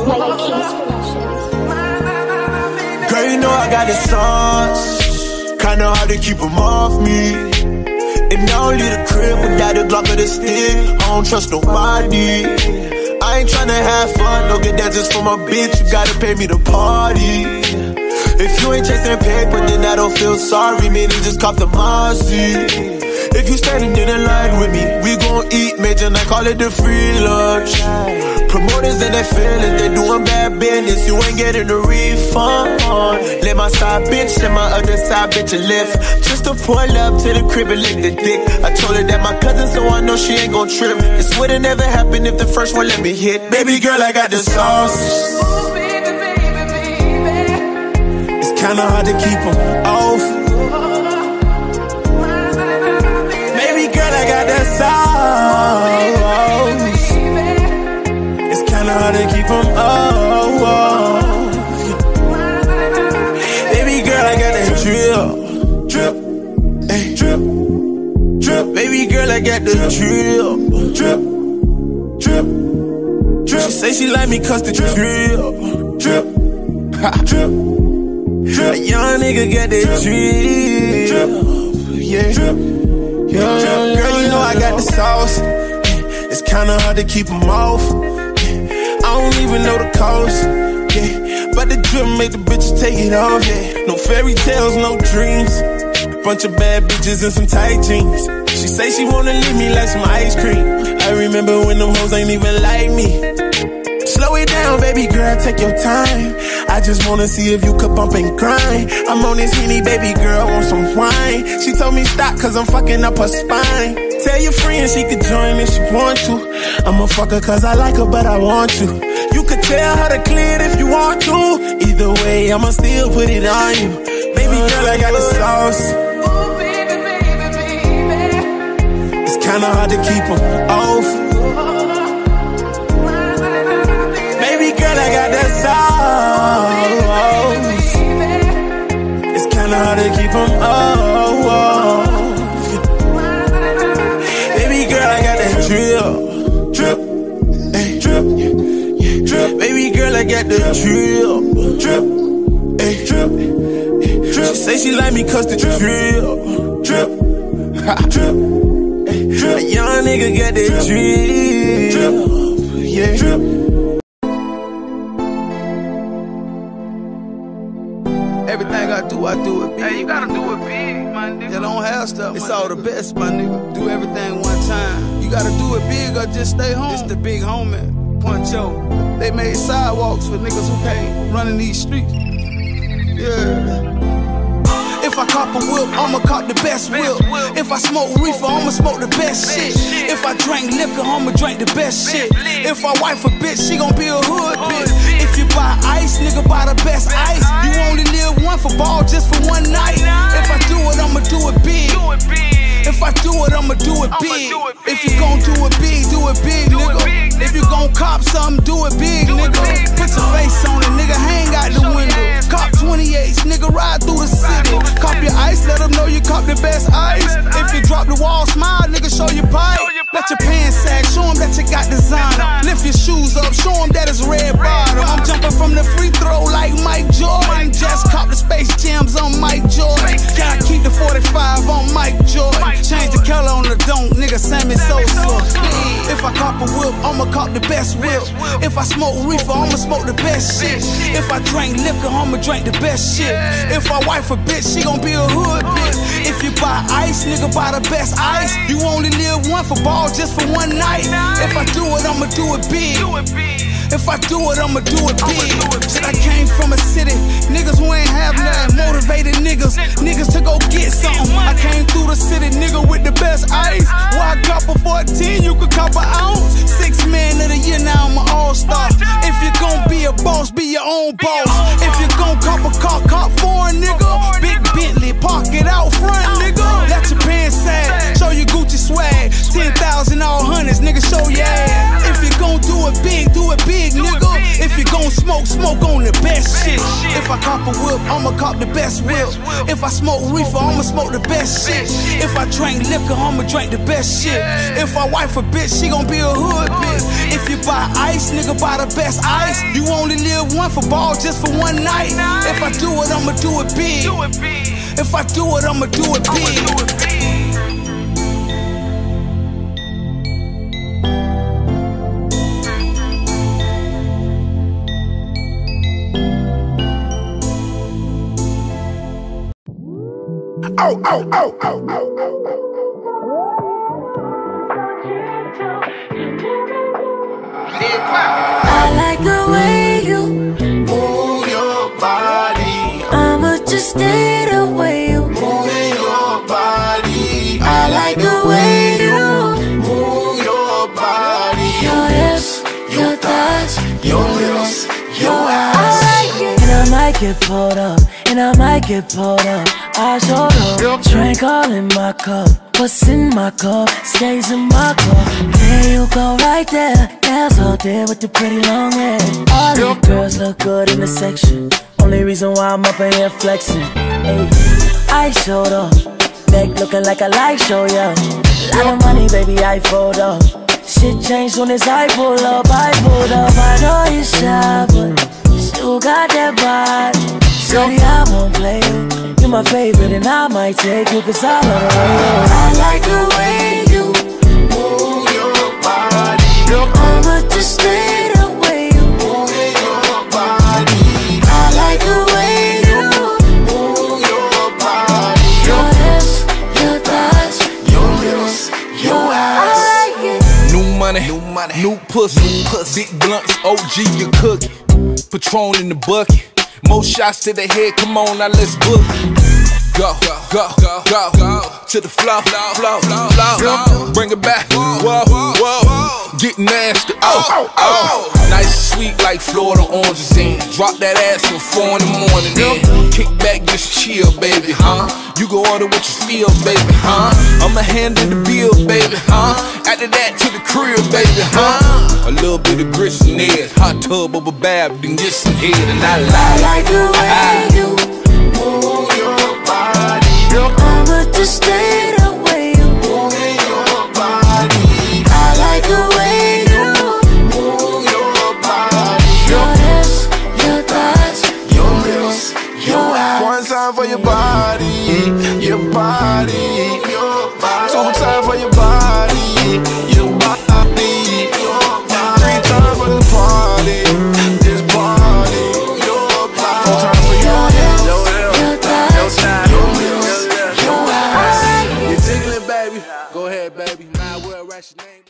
Girl, you know I got the sauce, kinda hard to keep them off me. If I don't leave the crib without a Glock or the stick, I don't trust nobody. I ain't tryna have fun, no good dances for my bitch, you gotta pay me to party. If you ain't chasing paper, then I don't feel sorry, man, you just cop the Marcy. If you standing in the line with me, we gon' eat major night, call it the free lunch. Promoters and their feelings, they doing bad business, you ain't getting a refund. Let my side bitch and my other side bitch a lift, just to pull up to the crib and lick the dick. I told her that my cousin, so I know she ain't gon' trip. This would've never happened if the first one let me hit. Baby girl, I got the sauce. It's kinda hard to keep them off. I got that sauce. It's kinda hard to keep them off. Baby girl, I got that drip, drip, ay, drip, drip. Baby girl, I got the drip, drip, drip, drip. She say she like me 'cause the drip, drip, drip, drip. A young nigga got that drip, yeah, drip. Girl, you know I got the sauce. It's kinda hard to keep them off. I don't even know the cost. But the drip make the bitches take it off. No fairy tales, no dreams. Bunch of bad bitches in some tight jeans. She say she wanna leave me like some ice cream. I remember when them hoes ain't even like me. Slow it down, baby girl, take your time. I just wanna see if you could bump and grind. I'm on this Henny, baby girl, want some wine. She told me stop 'cause I'm fucking up her spine. Tell your friend she could join if she want to. I'ma fuck her 'cause I like her, but I want to. You could tell her to clear it if you want to. Either way, I'ma still put it on you. Baby girl, I got the sauce. It's kinda hard to keep them off. Girl, I got that sauce. It's kinda hard to keep them off. Baby girl, I got that drip, drip, ay, drip, drip. Baby girl, I got the drip, drip, ay, drip, drip. She say she like me 'cause the drip, drip, drip, drip. A young nigga got that drip, yeah, drip. Everything I do it big. Hey, you gotta do it big, my nigga. You don't have stuff. It's all the best, my nigga. Do everything one time. You gotta do it big or just stay home. It's the big homie, Puncho. They made sidewalks for niggas who can't run in these streets. Yeah. If I cop a whip, I'ma cop the best whip. If I smoke reefer, I'ma smoke the best shit. If I drink liquor, I'ma drink the best shit. If I wife a bitch, she gon' be a hood bitch. If you buy ice, nigga, buy the best ice. You only live one for ball, just for one night. If I do it, I'ma do it big. If I do it, I'ma do it big. If you gon' do it big, nigga. If you gon' cop something, do it big, nigga. Put your face on it, nigga, hang out the window. Cop 28s, nigga, ride through the city. Cop your ice, let them know you cop the best ice. If you drop the wall, smile, nigga, show your pipe. Let your pants sag, show them that you got designer. Lift your shoes up, show them that it's red bottom. I'm jumping from the free throw like Mike Jordan. Just cop the Space Jams on Mike Jordan. Gotta keep the 45 on Mike Jordan. Change the color on the dome, nigga, Sammy Sosa. If I cop a whip, I'ma cop the best whip. If I smoke reefer, I'ma smoke the best shit. If I drink liquor, I'ma drink the best shit. If I wife a bitch, she gon' be a hood bitch. If you buy ice, nigga, buy the best ice. You only live one for ball, just for one night. If I do it, I'ma do it big. If I do it, I'ma do it big. Shit, I came from a city, niggas who ain't have nothing. Motivated niggas, niggas to go get something. I came through the city, nigga, with the best ice. Why I cop a 14, you could cop an ounce. 6 man of the year, now I'm an all-star. If you gon' be a boss, be your own boss. If you gon' cop a car, cop foreign, nigga. Big Bentley, park it out front, nigga. Let your pants sag, show your Gucci swag. 10,000 all hundreds, nigga, show your ass. If you gon' do it big, nigga. If you gon' gon' smoke on the best shit. If I cop a whip, I'ma cop the best whip. If I smoke reefer, I'ma smoke the best shit. If I drink liquor, I'ma drink the best shit. If I wife a bitch, she gon' be a hood bitch. If you buy ice, nigga, buy the best ice. You only live one for ball, just for one night. If I do it, I'ma do it big. If I do it, I'ma do it big. Oh, oh, oh, oh, oh. I like the way you move your body. I'ma just stay the way you move your body. I like the way you move your body. Your hips, your thighs, your lips, your eyes. I like it. And I might get pulled up, and I might get pulled up. I showed up, drank all in my cup. What's in my cup stays in my cup. There you go right there. Nails all there with the pretty long hair. All the girls look good in the section. Only reason why I'm up in here flexing. Hey, I showed up, neck looking like a light show, yeah. Lot of money, baby, I fold up. Shit changed when it's I pull up, I pulled up. I know you're shy, but still got that vibe. Shorty, I won't play you. You're my favorite and I might take you, cause I love the way you. I like the way you move your body. I'ma just stay the way you move your body. I like the way you move your body. Your hips, your thighs, your lips, your eyes. I like it. New money, new pussy, big blunts, OG, you cooking. Patron in the bucket. More shots to the head, come on, now let's book. Go, go, go, go, go to the floor, floor, floor. Bring it back, whoa, whoa. Get nasty, oh, oh. Nice sweet like Florida oranges in. Drop that ass from 4 in the morning, then kick back, just chill, baby, huh? You go order what you feel, baby, huh? I'ma handle the bill, baby, huh? After that to the crib, baby, huh? A little bit of grits in there, hot tub of a bath, then get some head, and I like the way you move your body. I'ma just stay the way you move your body. I like the way you move your body. Your hips, your thighs, your lips, your eyes. One time for your body, your body, your body. 2 times for your body, your body, your body. 3 times for the party, this party, your body. 4 times for your hips, your thighs, your lips, your eyes. You're jiggling, baby. Go ahead, baby. Nah, we'll write your name.